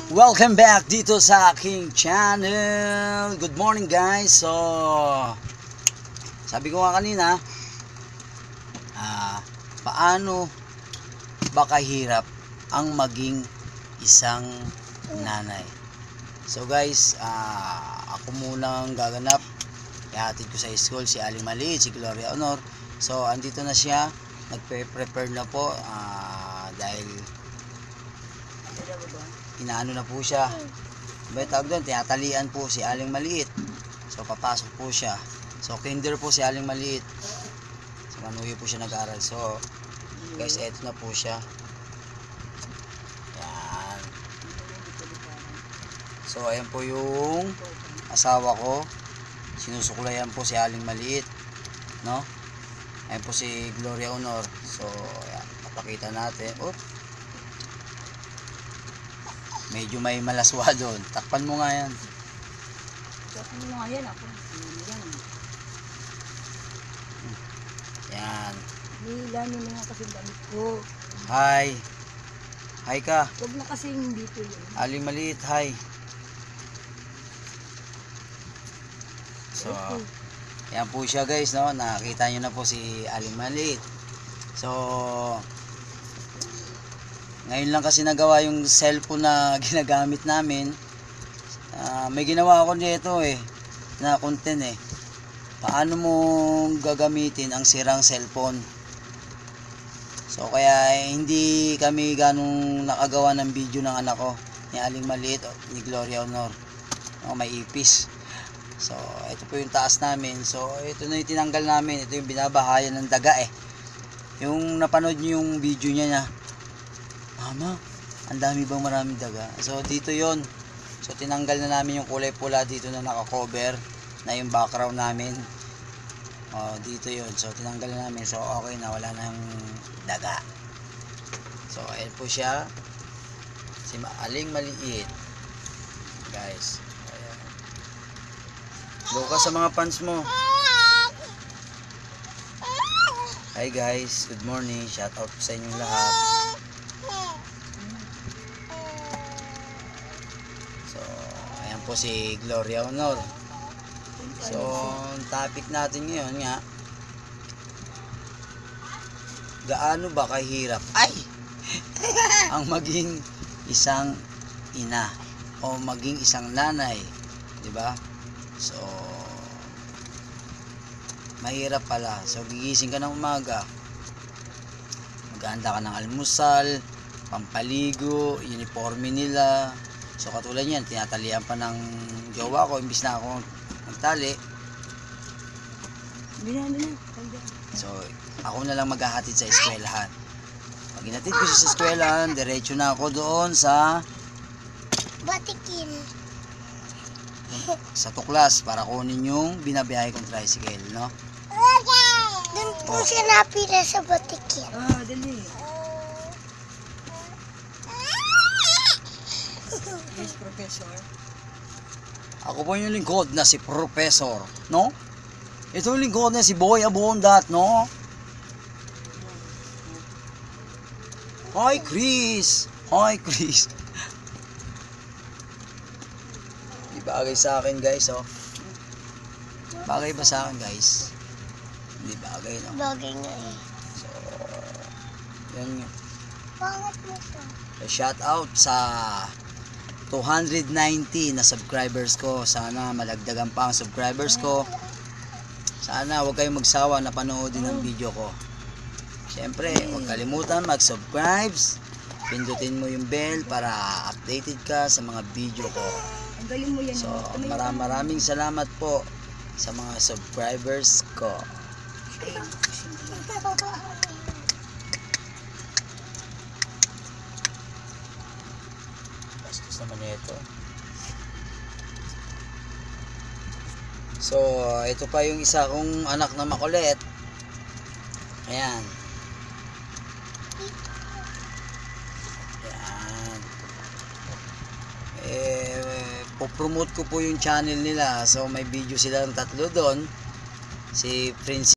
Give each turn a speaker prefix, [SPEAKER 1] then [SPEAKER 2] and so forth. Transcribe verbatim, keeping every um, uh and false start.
[SPEAKER 1] Welcome back dito sa aking channel. Good morning guys. So, sabi ko nga kanina, ah, paano ba kahirap ang maging isang nanay? So guys, ah, ako munang gaganap. Ihatid ko sa school si Aling Maliit, si Gloria Honor. So, andito na siya. Nagpe-prepare na po ah, dahil inaano na po siya. May tawag doon, tinatalian po si Aling Maliit. So papasok po siya. So kinder po si Aling Maliit. So manuyo po siya nag-aaral. So guys, eto na po siya. Yan. So ayan po yung asawa ko. Sinusuklayan po si Aling Maliit, no? Ayan po si Gloria Honor. So ayan, papakita natin. Oh, medyo may malaswa doon. Takpan mo nga yan.
[SPEAKER 2] Takpan mo nga yan. Ako. Yan.
[SPEAKER 1] Yan.
[SPEAKER 2] Nilanin mo nga kasi damit ko.
[SPEAKER 1] Hi. Hi ka.
[SPEAKER 2] Huwag na kasi yung dito yun.
[SPEAKER 1] Aling Maliit, hi. So, yan po siya guys, no? Nakita nyo na po si Aling Maliit. So, ngayon lang kasi nagawa yung cellphone na ginagamit namin. Uh, may ginawa ako dito eh, na content eh. Paano mo gagamitin ang sirang cellphone? So kaya eh, hindi kami ganong nakagawa ng video ng anak ko, ni Aling Maliit, ni Gloria Honor. Oh, may ipis. So ito po yung taas namin. So ito na yung tinanggal namin. Ito yung binabahayan ng daga eh. Yung napanood nyo yung video niya na, Mama, ang dami bang maraming daga? So dito yon. So tinanggal na namin yung kulay pula dito na naka-cover na yung background namin. Oh, dito yon. So tinanggal na namin. So okay na, wala nang daga. So ayan po siya. Si Aling Maliit. Guys. Ayan. Go ka sa mga fans mo. Hi guys, good morning. Shout out sa inyong lahat. Po si Gloria Honor. So, ang topic natin ngayon nga, gaano ba kahirap ay ang maging isang ina o maging isang nanay, 'di ba? So, mahirap pala. So, gigising ka ng umaga, maghahanda ka ng almusal, pampaligo, uniforme nila. So katulad yan, tinatalian pa ng jowa ko, imbis na ako magtali. So ako na lang maghahatid sa eskwelahan. Pag inatid ko siya sa eskwelahan, diretso na ako doon sa
[SPEAKER 3] Batikin.
[SPEAKER 1] Sa tuklas para kunin yung binabiyahe kong tricycle, no?
[SPEAKER 3] Doon po siya napila sa Batikin.
[SPEAKER 2] Ah, dali. Yes, Professor.
[SPEAKER 1] Ako po yung lingkod na si Professor, no? Ito yung lingkod na si Boy Abondat, no? Hi, Chris! Hi, Chris! Di bagay sa akin, guys, oh. Bagay ba sa akin, guys? Hindi bagay, no?
[SPEAKER 3] Bagay nga eh.
[SPEAKER 1] So, yan yun.
[SPEAKER 3] Bakit mo ito?
[SPEAKER 1] Shout out sa two hundred ninety na subscribers ko. Sana malagdagan pa ang subscribers ko. Sana huwag kayong magsawa na panoodin ang video ko. Siyempre, huwag kalimutan mag-subscribe. Pindutin mo yung bell para updated ka sa mga video ko.
[SPEAKER 2] Ang galing mo yan.
[SPEAKER 1] So, maraming maraming salamat po sa mga subscribers ko. Bastos naman ito. So, ito pa yung isa kong anak na makulit. Ayan. Ayan. Eh, po-promote ko po yung channel nila. So, may video silang tatlo doon. Si Prince